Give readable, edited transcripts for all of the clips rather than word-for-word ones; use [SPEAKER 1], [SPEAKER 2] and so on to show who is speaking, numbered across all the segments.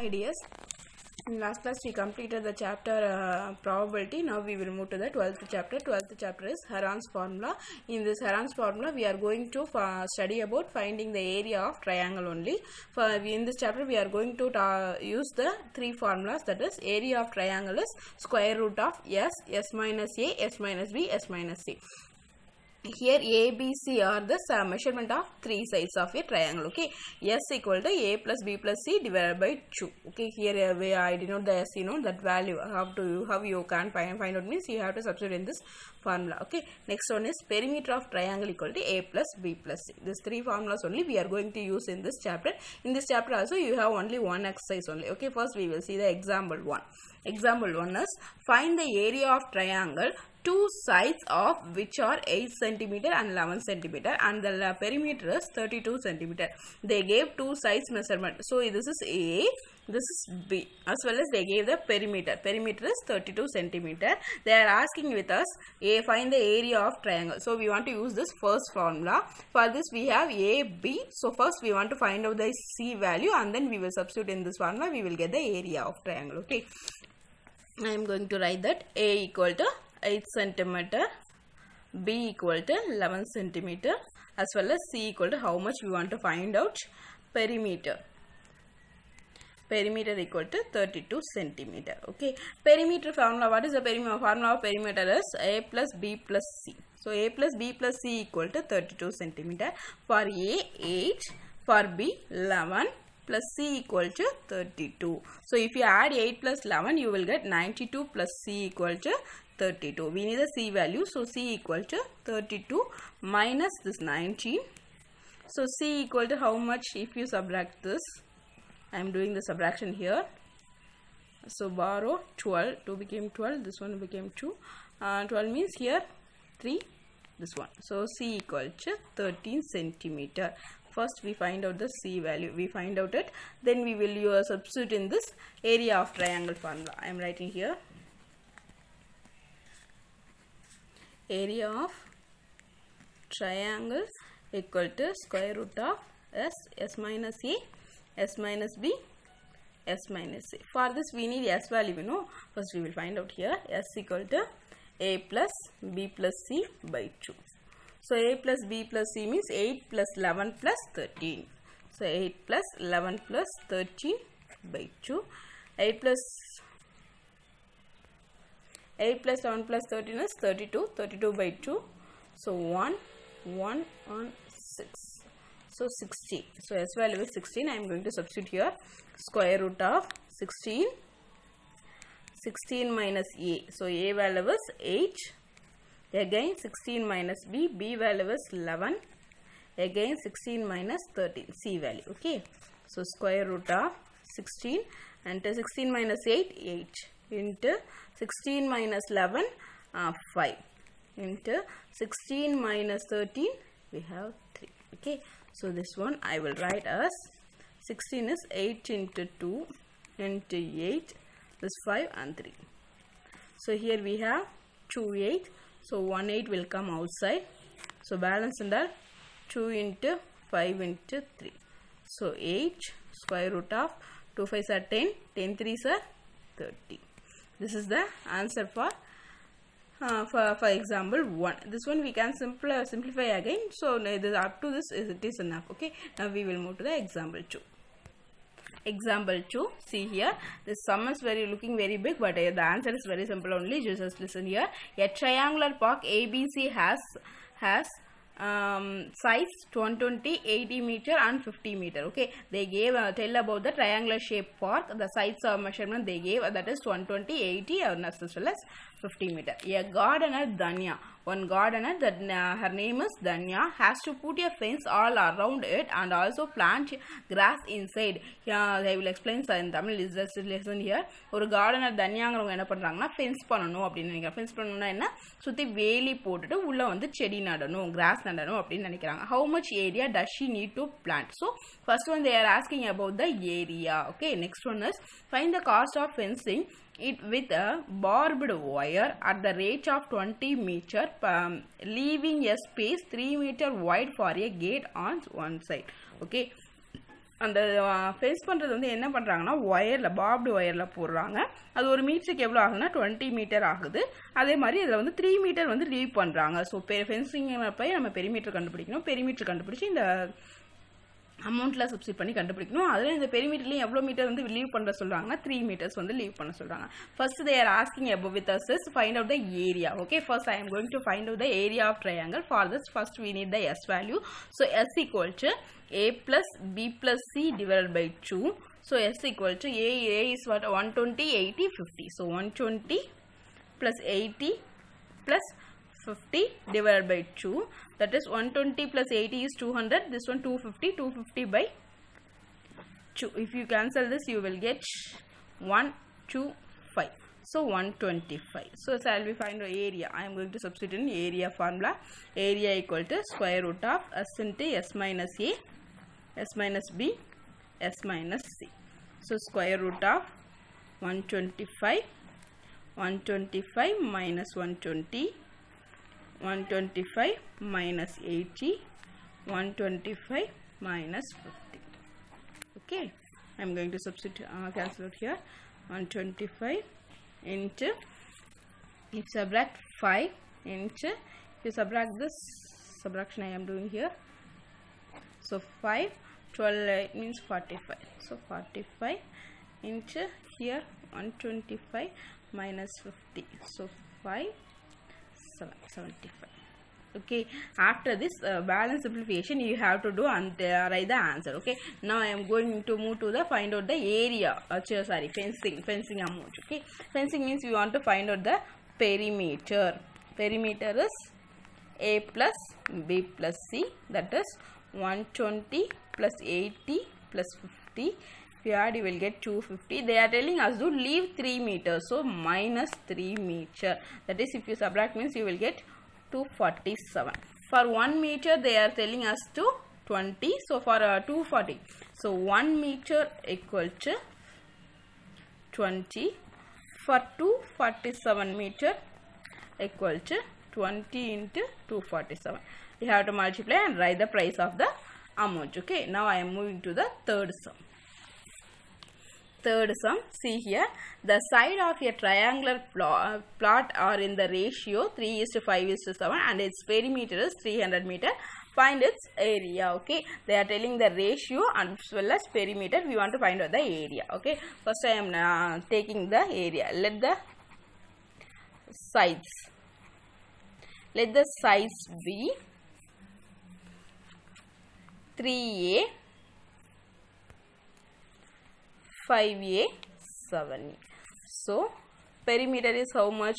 [SPEAKER 1] Hi dears, in last class we completed the chapter probability. Now we will move to the 12th chapter. 12th chapter is Heron's formula. In this Heron's formula we are going to study about finding the area of triangle only. In this chapter we are going to use the three formulas, that is area of triangle is square root of s, s minus a, s minus b, s minus c. Here A, B, C are the measurement of three sides of a triangle. Okay, S equal to A plus B plus C divided by 2. Okay, here I denote the S, that value. How you can find out means you have to substitute in this formula. Okay, next one is perimeter of triangle equal to A plus B plus C. These three formulas only we are going to use in this chapter. In this chapter also you have only one exercise only. Okay, first we will see the example 1. Example 1 is find the area of triangle, two sides of which are 8 cm and 11 cm and the perimeter is 32 cm. They gave two sides measurement. So this is A, this is B, as well as they gave the perimeter. Perimeter is 32 cm. They are asking with us find the area of triangle. So we want to use this first formula. For this we have A, B. So first we want to find out the C value and then we will substitute in this formula. We will get the area of triangle. Okay, I am going to write that A equal to 8 cm, B equal to 11 cm, as well as C equal to how much we want to find out, perimeter. Perimeter equal to 32 cm. Okay, perimeter formula, what is the formula of perimeter is A plus B plus C. So A plus B plus C equal to 32 cm. For A 8, for B 11 plus C equal to 32. So if you add 8 plus 11 you will get 92 plus C equal to 32. We need the C value. So C equal to 32 minus this 19. So C equal to how much if you subtract this? I am doing the subtraction here. So borrow 12. 2 became 12. This one became 2. 12 means here 3. This one. So C equal to 13 centimeter. First we find out the C value. We find out it. Then we will substitute in this area of triangle formula. I am writing here. Area of triangle equal to square root of S, S minus A, S minus B, S minus C. For this we need S value, First we will find out here. S equal to A plus B plus C by 2. So A plus B plus C means 8 plus 11 plus 13. So 8 plus 11 plus 13 by 2. 8 plus 11 plus 13 is 32. 32 by 2. So 1 on 6. So 16. So S value is 16. I am going to substitute here. Square root of 16. 16 minus A. So A value is 8. Again 16 minus B. B value is 11. Again 16 minus 13. C value. Okay. So square root of 16 and 16 minus 8. 8. Into 16 minus 11, 5. Into 16 minus 13, we have 3. Okay. So this one I will write as 16 is 8 into 2 into 8. This 5 and 3. So here we have 2 8. So 1 8 will come outside. So balance in that 2 into 5 into 3. So 8 square root of 2 5s are 10. 10 3s are 30. This is the answer for example 1. This one we can simplify again. So up to this it is enough. Okay. Now we will move to the example 2. Example 2. See here. This sum is looking very big, but the answer is very simple only. Just listen here. A triangular park ABC has size 120, 80 meter and 50 meter. Okay, they gave tell about the triangular shape park. The size of measurement they gave, that is 120, 80 as well as 50 meter. A gardener Danya, one gardener that her name is Danya, has to put a fence all around it and also plant grass inside. Here I will explain in Tamil. Is just listen here. ஒரு gardener தன்யாங்கறவங்க என்ன பண்றாங்கன்னா fence பண்ணனும் அப்படி நினைக்கிறாங்க. Fence பண்ணனும்னா என்ன? சுத்தி வேலி போட்டுட்டு உள்ள வந்து செடி நடணும், grass நடணும் அப்படி நினைக்கிறாங்க. How much area does she need to plant? So first one they are asking about the area. Okay, next one is find the cost of fencing it with a barbed wire at the rate of 20 meter, leaving a space 3 meter wide for a gate on one side. Okay, அந்த face பண்ணுறது வந்து என்ன பண்ணுறாங்கன்னா ஒயரில் popped ஒயரில் போடுறாங்க. அது ஒரு மீட்டருக்கு எவ்வளோ ஆகுதுன்னா 20 மீட்டர் ஆகுது. அதே மாதிரி இதில் வந்து 3 மீட்டர் வந்து லீவ் பண்ணுறாங்க. ஸோ ஃபென்சிங் போய் நம்ம பெரிமீட்டர் கண்டுபிடிக்கணும். பெரிமீட்டர் கண்டுபிடிச்சி இந்த அமௌண்ட்டில் சப்ஸ்டிட் பண்ணி கண்டுபிடிக்கணும். அதில் இந்த பெரிமீட்டர்லேயும் எவ்வளோ மீட்டர் வந்து லீவ் பண்ண சொல்கிறாங்கன்னா 3 meters வந்து லீவ் பண்ண சொல்கிறாங்க. First they are asking above with us is find out the area. Okay, first I am going to find out the area of triangle. For this first we need the s value. So s equal to a plus b plus c divided by 2. So s equal to a is what? 120, 80, 50. So 120 plus 80 plus 50 divided by 2, that is 120 plus 80 is 200, this one 250, 250 by 2. If you cancel this you will get 125. So 125. So shall we find the area? I am going to substitute in area formula. Area equal to square root of s into s minus a, s minus b, s minus c. So square root of 125, 125 minus 120, 125 minus 80, 125 minus 50. Okay, I am going to substitute, cancel out here. 125 into, if subtract 5 into, if you subtract this subtraction I am doing here, so 5, 12 means 45. So 45 into here 125 minus 50. So 5, 75. Okay, after this balance simplification you have to do and write the answer. Okay, now I am going to move to the find out the area, sorry, fencing amount. Okay, fencing means we want to find out the perimeter. Perimeter is a plus b plus c, that is 120 plus 80 plus 50. If you add you will get 250. They are telling us to leave 3 meters, so minus 3 meter, that is if you subtract means you will get 247. For 1 meter they are telling us to 20, so for 240, so 1 meter equal to 20. For 247 meter equal to 20 into 247. You have to multiply and write the price of the amount. Okay, now I am moving to the third sum. Third sum, see here, the side of a triangular plot are in the ratio 3:5:7 and its perimeter is 300 meter. Find its area. Okay, they are telling the ratio and as well as perimeter. We want to find out the area. Okay, first I am taking the area. Let the sides be 3a, 5a, 7a. So perimeter is how much?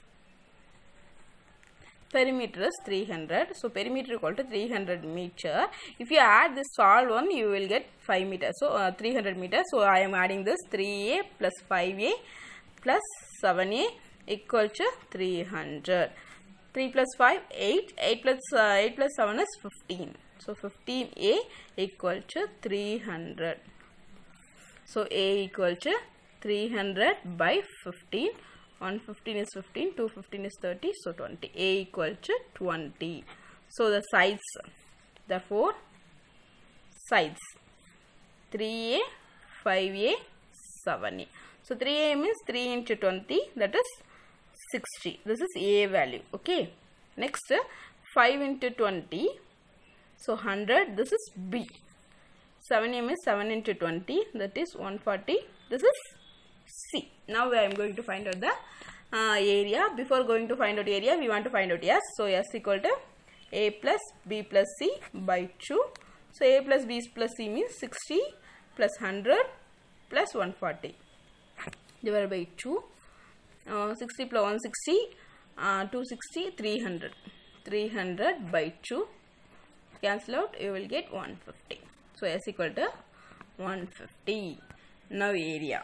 [SPEAKER 1] Perimeter is 300. So perimeter equal to 300 meter. If you add this all one, you will get 5 meters. So 300 meters. So I am adding this 3a plus 5a plus 7a equal to 300. 3 plus 5, 8. 8 plus 7 is 15. So 15a equal to 300. So a equal to 300 by 15. 115 is 15, 215 is 30, so 20. A equal to 20. So the sides, therefore sides 3a, 5a, 7a. So 3a means 3 into 20, that is 60. This is a value. Okay. Next 5 into 20, so 100. This is b. 7a means 7 into 20, that is 140. This is C. Now I am going to find out the area. Before going to find out area, we want to find out S. So S equal to A plus B plus C by 2. So A plus B plus C means 60 plus 100 plus 140 divided by 2. 60 plus 160, 260, 300. 300 by 2. Cancel out, you will get 150. So S equal to 150. Now area.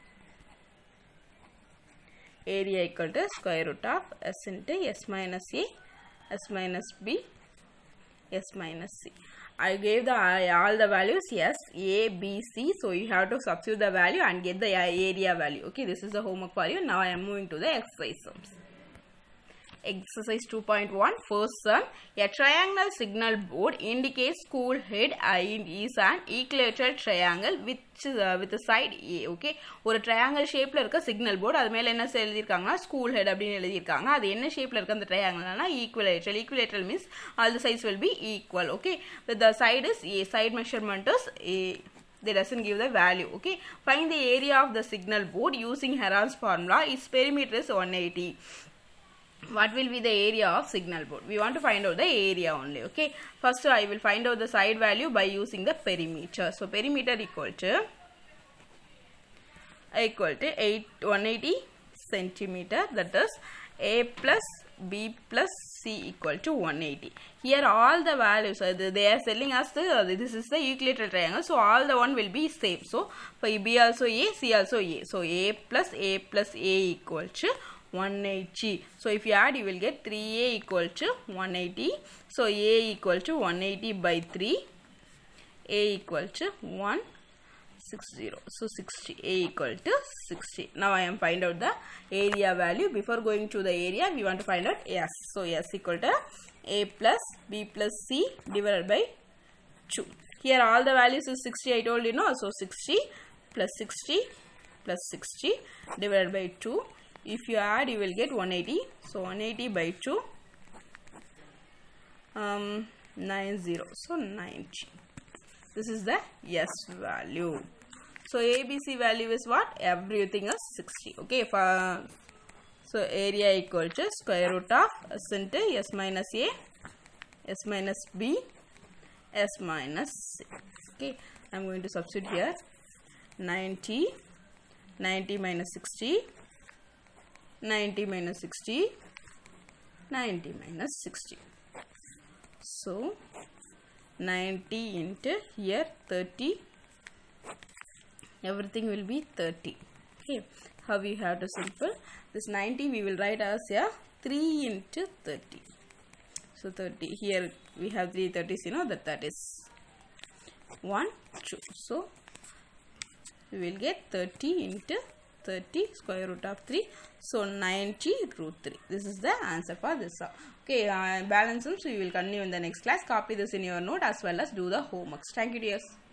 [SPEAKER 1] Area equal to square root of S into S minus A, S minus B, S minus C. I gave the all the values S, A, B, C. So you have to substitute the value and get the area value. Okay, this is the homework for you. Now I am moving to the exercise sums. Exercise 2.1 first sum. A triangular signal board indicates school head is an equilateral triangle with a side A. Okay, ஒரு triangle shapeல இருக்க signal board, அது மேல என்ன எழுதிருக்காங்கன்னா school head அப்படின்னு எழுதிருக்காங்க. அது என்ன shapeல இருக்க அந்த triangle equilateral. Equilateral means all the sides will be equal. Okay, but the side is A. Side measurement is A. They doesn't give the value. Okay, find the area of the signal board using Heron's formula. Its perimeter is 180. What will be the area of signal board? We want to find out the area only. Okay, first I will find out the side value by using the perimeter. So perimeter equal to 180 centimeter, that is A plus B plus C equal to 180. Here all the values they are telling us this is the equilateral triangle, so all the one will be same. So for B also A, C also A, so A plus A equal to 180. So if you add, you will get 3A equal to 180. So A equal to 180 by 3, A equal to 160. So 60, A equal to 60. Now I am find out the area value. Before going to the area, we want to find out S. So S equal to A plus B plus C divided by 2. Here all the values is 60, I told you, no? So 60 plus 60 plus 60 divided by 2. If you add, you will get 180. So 180 by 2, 90. So 90. This is the S value. So ABC value is what? Everything is 60. Okay. So area equal to square root of S into S minus A, S minus B, S minus C. Okay. I am going to substitute here. 90 minus 60. 90 minus 60, 90 minus 60. So 90 into here 30. Everything will be 30. Okay. How we have to simple? This 90 we will write as a 3 into 30. So 30. Here we have 3 30s, you know, that is 1, 2. So we will get 30 into 30 square root of 3. So 90 root 3. This is the answer for this. Okay, balance them. So we will continue in the next class. Copy this in your note as well as do the homeworks. Thank you, dears.